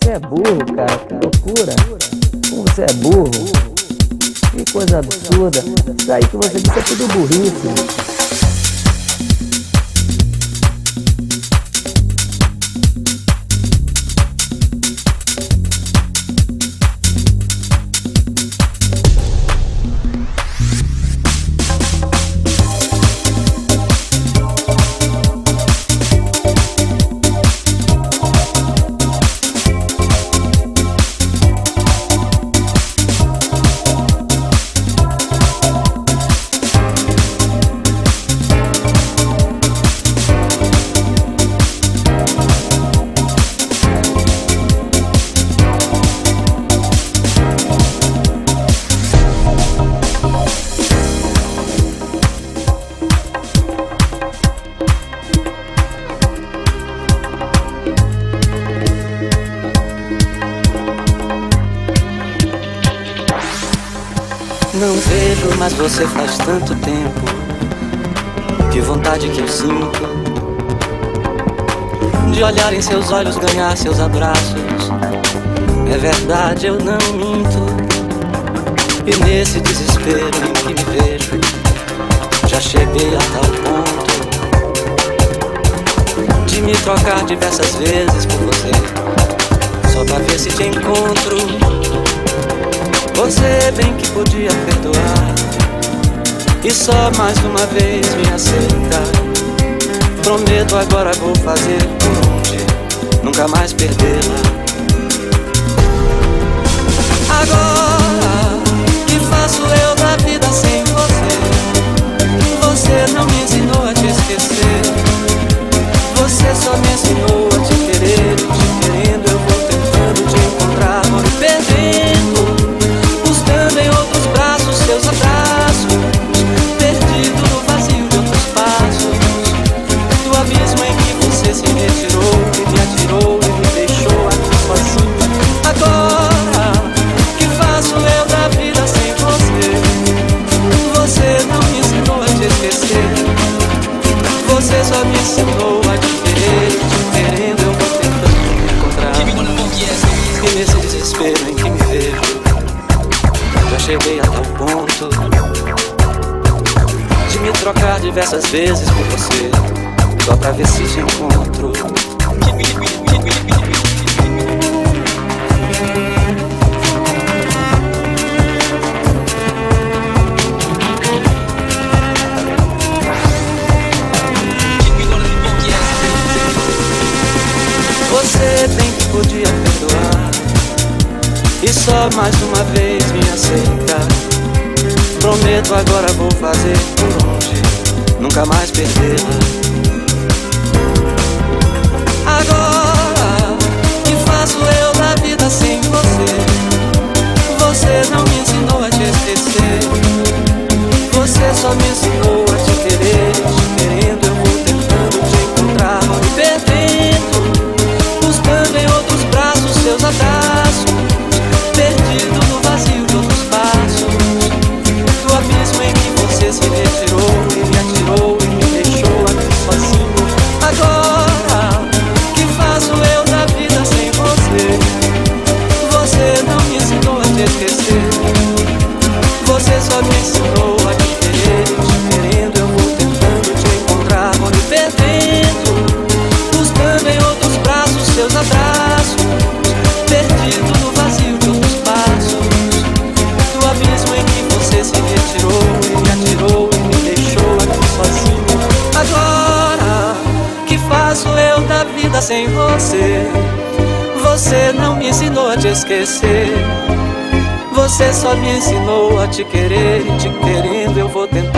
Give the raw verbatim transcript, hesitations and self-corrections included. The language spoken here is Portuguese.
Você é burro, cara, que loucura. Como você é burro. Que coisa absurda. Isso aí que você disse é tudo burrice. Não vejo, mas você faz tanto tempo. Que vontade que eu sinto de olhar em seus olhos, ganhar seus abraços. É verdade, eu não minto. E nesse desespero em que me vejo, já cheguei a tal ponto de me trocar diversas vezes por você, só pra ver se te encontro. Você bem que podia perdoar e só mais uma vez me aceita. Prometo agora vou fazer por onde nunca mais perdê-la. Agora que faço eu da vida sem você? Você não me ensinou a te esquecer. Você só me ensinou a te querer. E te querendo eu vou tentando te encontrar, vou me perdendo, em outros braços, seus abraços, perdido no vazio de outros passos, do abismo em que você se retirou e me atirou e me deixou aqui sozinho. Agora que faço eu da vida sem você? Você não me ensinou a te esquecer. Você só me ensinou a te querer. E te querendo eu vou tentando me encontrar. E nesse desespero em que me vejo, já cheguei a tal ponto de me trocar diversas vezes por você, só pra ver se te encontro. Você bem que podia perdoar e só mais uma vez me aceita. Prometo agora vou fazer por onde nunca mais perdê-la. Agora que faço eu da vida sem você? Você não me ensinou a te esquecer. Você só me ensinou a te querer. Te querendo eu vou tentando te encontrar, vou me perdendo, buscando em outros braços seus abraços, perdido no vazio de outros passos, do abismo em que você se retirou e me atirou e me deixou aqui sozinho. Agora que faço eu da vida sem você? Você não me ensinou a te esquecer. Você só me ensinou a te querer. Te querendo eu vou tentando te encontrar, vou me perdendo, buscando em outros braços seus abraços, perdido no vazio de outros passos, do abismo em que você se retirou e me atirou e me deixou aqui sozinho. Agora que faço eu da vida sem você? Você não me ensinou a te esquecer. Você só me ensinou a te querer. E te querendo eu vou tentar